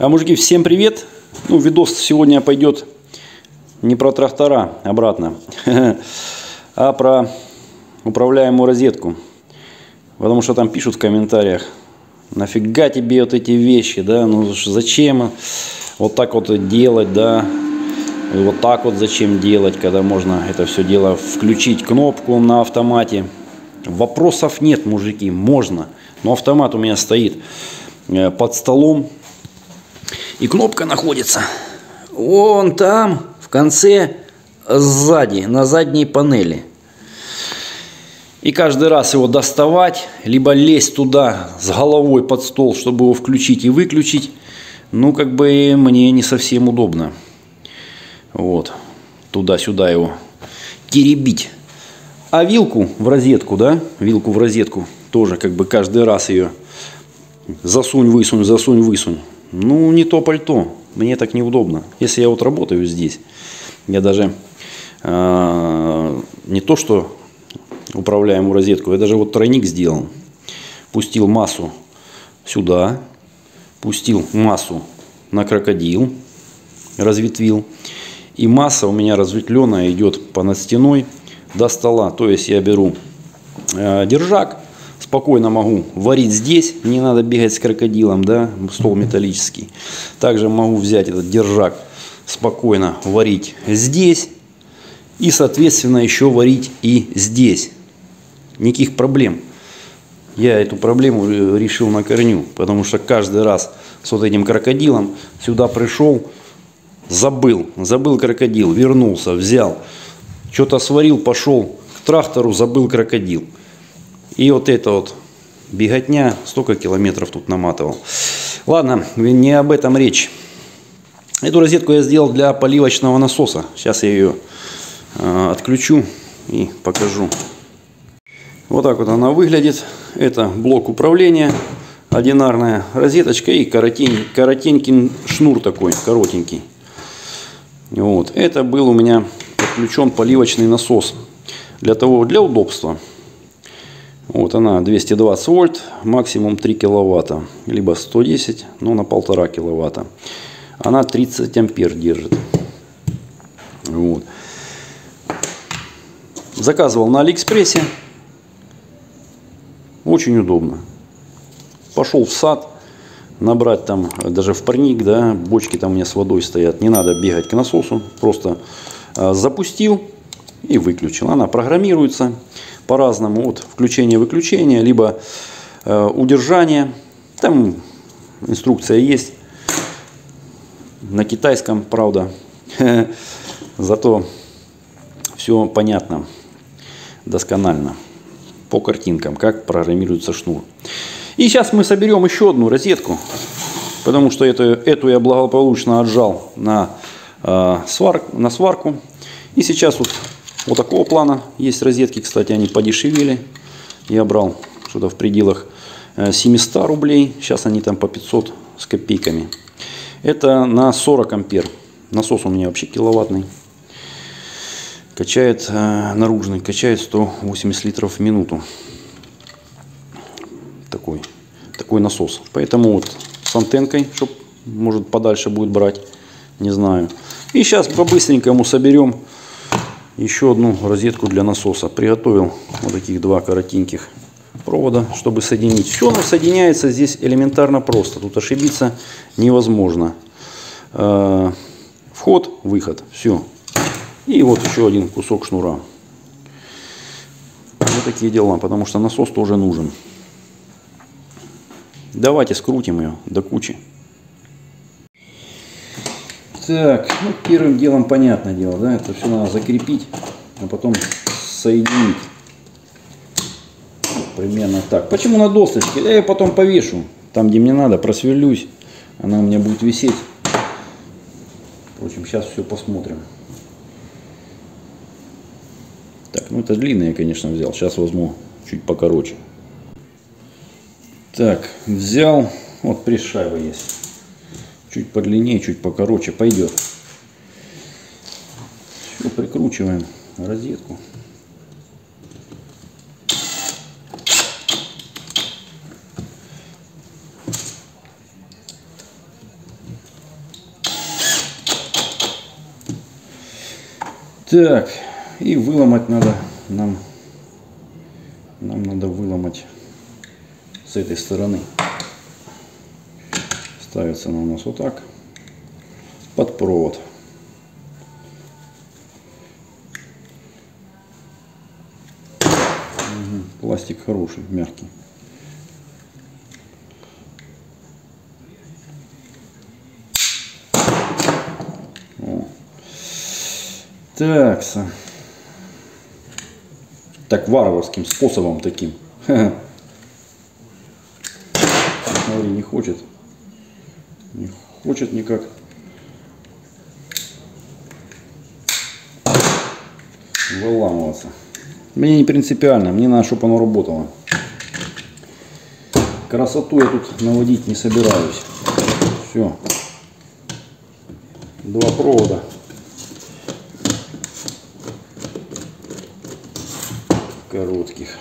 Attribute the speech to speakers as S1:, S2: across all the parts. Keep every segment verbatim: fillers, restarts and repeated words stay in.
S1: А, мужики, всем привет! Ну, видос сегодня пойдет не про трактора обратно, а про управляемую розетку. Потому что там пишут в комментариях: нафига тебе вот эти вещи, да, ну зачем вот так вот делать, да, и вот так вот зачем делать, когда можно это все дело включить кнопку на автомате. Вопросов нет, мужики, можно. Но автомат у меня стоит под столом. И кнопка находится вон там, в конце, сзади, на задней панели. И каждый раз его доставать, либо лезть туда с головой под стол, чтобы его включить и выключить, ну, как бы мне не совсем удобно. Вот, туда-сюда его теребить. А вилку в розетку, да, вилку в розетку, тоже как бы каждый раз ее засунь-высунь, засунь-высунь. Ну, не то пальто, мне так неудобно. Если я вот работаю здесь, я даже э, не то что управляемую розетку, я даже вот тройник сделал. Пустил массу сюда, пустил массу на крокодил, разветвил. И масса у меня разветвленная идет понад стеной до стола. То есть я беру э, держак, спокойно могу варить здесь, не надо бегать с крокодилом, да, стол металлический. Также могу взять этот держак, спокойно варить здесь и, соответственно, еще варить и здесь. Никаких проблем. Я эту проблему решил на корню, потому что каждый раз с вот этим крокодилом сюда пришел, забыл, забыл крокодил, вернулся, взял, что-то сварил, пошел к трактору, забыл крокодил. И вот это вот беготня, столько километров тут наматывал. Ладно, не об этом речь. Эту розетку я сделал для поливочного насоса. Сейчас я ее э, отключу и покажу. Вот так вот она выглядит. Это блок управления, одинарная розеточка и коротень, коротенький шнур такой, коротенький. Вот. Это был у меня подключен поливочный насос. Для того, для удобства. Вот она, двести двадцать вольт, максимум три киловатта, либо сто десять, но на полтора киловатта. Она тридцать ампер держит. Вот. Заказывал на Алиэкспрессе. Очень удобно. Пошел в сад, набрать там, даже в парник, да, бочки там у меня с водой стоят. Не надо бегать к насосу, просто а, запустил и выключил. Она программируется по-разному, от включения-выключения, либо э, удержания. Там инструкция есть. На китайском, правда. Зато все понятно, досконально. По картинкам, как программируется шнур. И сейчас мы соберем еще одну розетку. Потому что эту, эту я благополучно отжал на, э, свар, на сварку. И сейчас вот Вот такого плана есть розетки, кстати, они подешевели. Я брал что-то в пределах семисот рублей. Сейчас они там по пятьсот с копейками. Это на сорок ампер. Насос у меня вообще киловаттный. Качает э, наружный, качает сто восемьдесят литров в минуту. Такой, такой насос. Поэтому вот с антенкой, чтобы, может, подальше будет брать. Не знаю. И сейчас по-быстренькому соберем еще одну розетку для насоса. Приготовил вот таких два коротеньких провода, чтобы соединить. Все оно соединяется здесь элементарно просто. Тут ошибиться невозможно. Э, вход, выход. Все. И вот еще один кусок шнура. Вот такие дела, потому что насос тоже нужен. Давайте скрутим ее до кучи. Так, ну, первым делом, понятное дело, да, это все надо закрепить, а потом соединить. Примерно так. Почему на досточке? Я ее потом повешу, там, где мне надо, просверлюсь, она у меня будет висеть. Впрочем, сейчас все посмотрим. Так, ну это длинное я, конечно, взял, сейчас возьму чуть покороче. Так, взял, вот пресс-шайба есть. Чуть подлиннее, чуть покороче пойдет. Все, прикручиваем розетку. Так, и выломать надо нам, нам надо выломать с этой стороны. Ставится она у нас вот так, под провод. Угу, пластик хороший, мягкий. О. Так, так варварским способом таким. Смотри, не хочет. Не хочет никак. Выламываться. Мне не принципиально, мне надо, чтобы оно работало. Красоту я тут наводить не собираюсь. Все. Два провода. Коротких.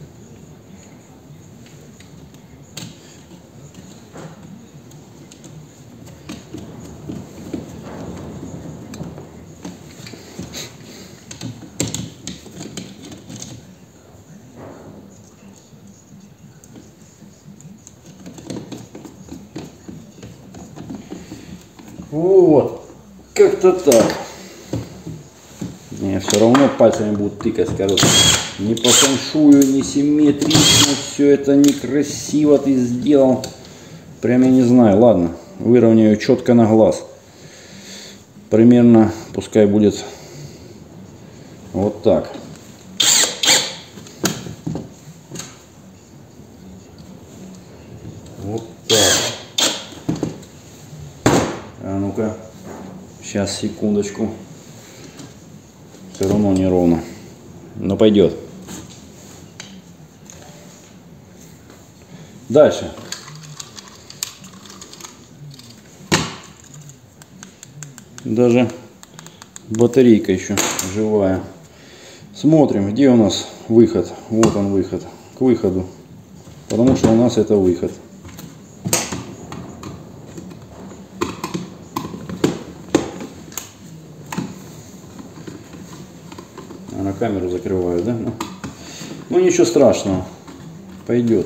S1: Вот, как-то так. Не, все равно пальцами будут тыкать, скажут, не по фэншую, не симметрично, все это некрасиво ты сделал. Прям я не знаю, ладно, выровняю четко на глаз. Примерно, пускай будет вот так. Вот так. А ну-ка, сейчас, секундочку. Все равно неровно, но пойдет. Дальше. Даже батарейка еще живая. Смотрим, где у нас выход. Вот он выход. К выходу. Потому что у нас это выход. А на камеру закрываю, да? Ну, ну ничего страшного. Пойдет.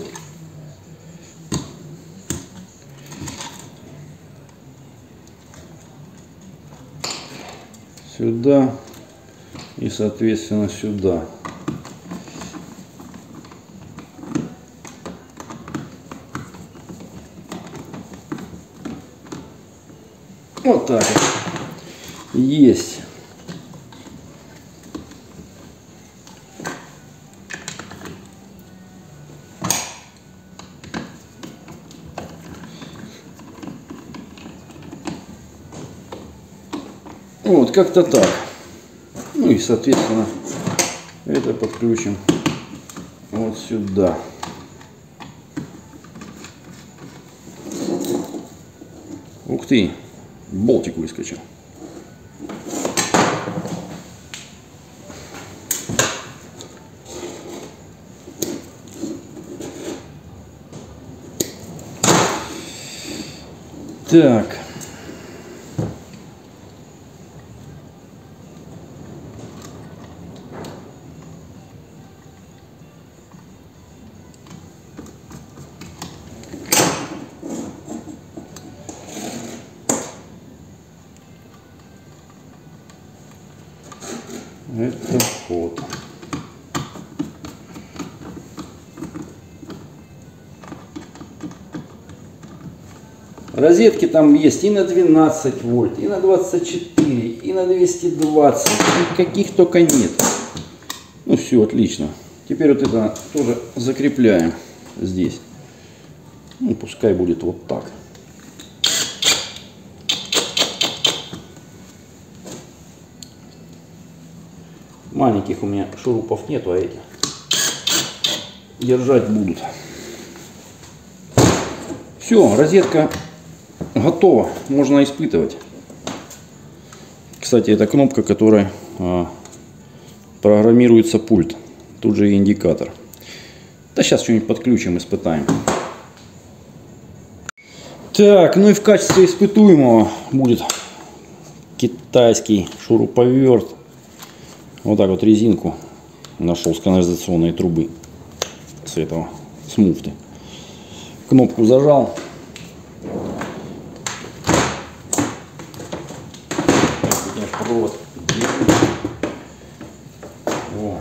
S1: Сюда и, соответственно, сюда. Вот так вот. Есть. Вот, как-то так. Ну и, соответственно, это подключим вот сюда. Ух ты, болтик выскочил. Так. Это вход. Розетки там есть и на двенадцать вольт, и на двадцать четыре, и на двести двадцать, и каких только нет. Ну все, отлично. Теперь вот это тоже закрепляем здесь. Ну, пускай будет вот так. Маленьких у меня шурупов нету, а эти держать будут. Все, розетка готова, можно испытывать. Кстати, это кнопка, которая а, программируется пульт. Тут же и индикатор. Да сейчас что-нибудь подключим, испытаем. Так, ну и в качестве испытуемого будет китайский шуруповерт. Вот так вот резинку нашел с канализационной трубы. С этого, с муфты. Кнопку зажал. Провод. О.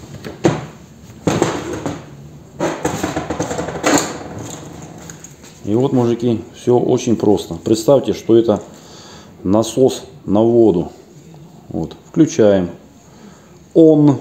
S1: И вот, мужики, все очень просто. Представьте, что это насос на воду. Вот, включаем. Он.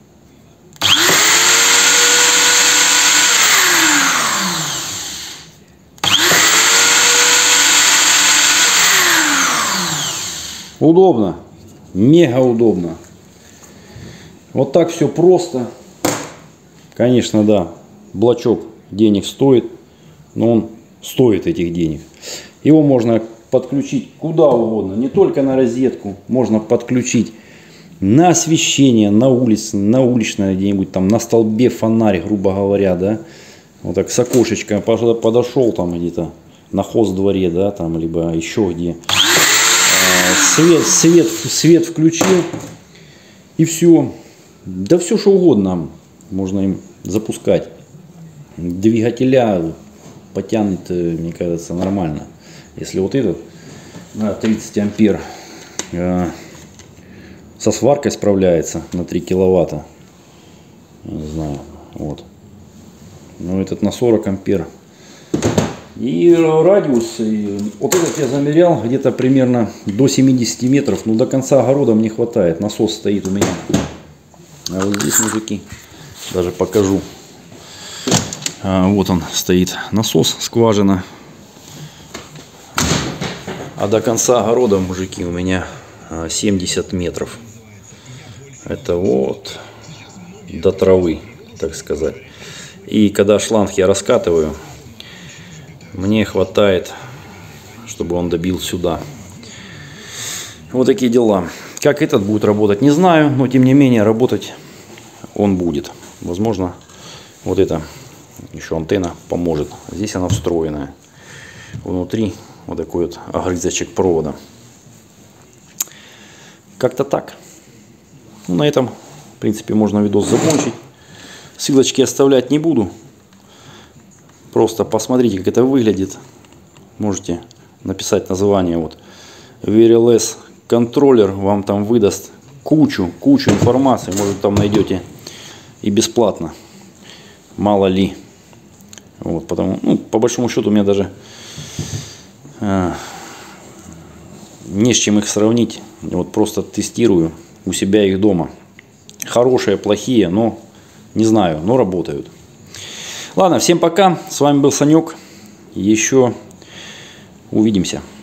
S1: Удобно. Мега удобно. Вот так все просто. Конечно, да, блочок денег стоит, но он стоит этих денег. Его можно подключить куда угодно, не только на розетку. Можно подключить на освещение, на улице, на уличное где-нибудь там, на столбе фонарь, грубо говоря, да. Вот так с окошечка подошел там где-то на хоздворе, да, там, либо еще где. Свет, свет, свет включил, и все. Да все, что угодно можно им запускать. Двигателя потянет, мне кажется, нормально. Если вот этот на тридцать ампер э, со сваркой справляется на три киловатта, не знаю, вот. Но этот на сорок ампер. И радиус, и вот этот я замерял, где-то примерно до семидесяти метров, но до конца огорода мне хватает. Насос стоит у меня. А вот здесь, мужики, даже покажу. А, вот он стоит, насос, скважина. А до конца огорода, мужики, у меня семьдесят метров. Это вот до травы, так сказать. И когда шланг я раскатываю, мне хватает, чтобы он добил сюда. Вот такие дела. Как этот будет работать, не знаю, но тем не менее работать он будет. Возможно, вот это еще антенна поможет. Здесь она встроенная. Внутри вот такой вот огрызочек провода. Как-то так. Ну, на этом, в принципе, можно видос закончить. Ссылочки оставлять не буду. Просто посмотрите, как это выглядит. Можете написать название. Вот ви эр эл эс контроллер вам там выдаст кучу, кучу информации. Может, там найдете и бесплатно. Мало ли. Вот, потому, ну, по большому счету, у меня даже а, не с чем их сравнить. Вот просто тестирую у себя их дома. Хорошие, плохие, но не знаю, но работают. Ладно, всем пока. С вами был Санек. Еще увидимся.